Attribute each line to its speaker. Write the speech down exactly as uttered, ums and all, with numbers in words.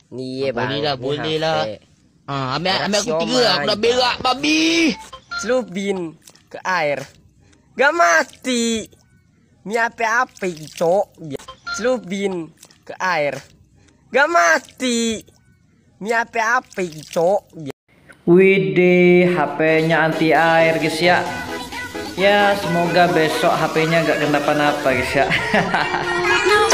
Speaker 1: Ni bang.
Speaker 2: Boleh lah,
Speaker 1: ni
Speaker 2: boleh
Speaker 1: H P.
Speaker 2: lah. Ah, ambil ambil aku
Speaker 1: Siomay,
Speaker 2: tiga, aku dah berak babi.
Speaker 1: Celupin ke air. Gak mati. Ni apa-apa cok. Celupin ke air. Gak mati. Ni apa-apa cok.
Speaker 3: Widih, H P-nya anti air guys ya. Ya, semoga besok H P-nya gak kenapa-napa guys ya.